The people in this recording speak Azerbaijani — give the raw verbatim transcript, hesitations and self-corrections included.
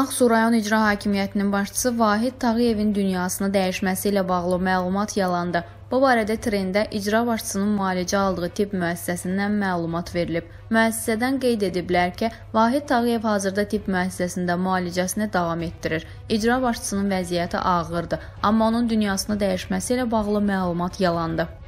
Ağsu rayon icra hakimiyyətinin başçısı Vahid Tağıyevin dünyasını dəyişməsi ilə bağlı məlumat yalandı. Bu barədə trenddə icra başçısının müalicə aldığı tibb müəssisəsindən məlumat verilib. Müəssisədən qeyd ediblər ki, Vahid Tağıyev hazırda tibb müəssisəsində müalicəsini davam etdirir. İcra başçısının vəziyyəti ağırdır, amma onun dünyasını dəyişməsi ilə bağlı məlumat yalandı.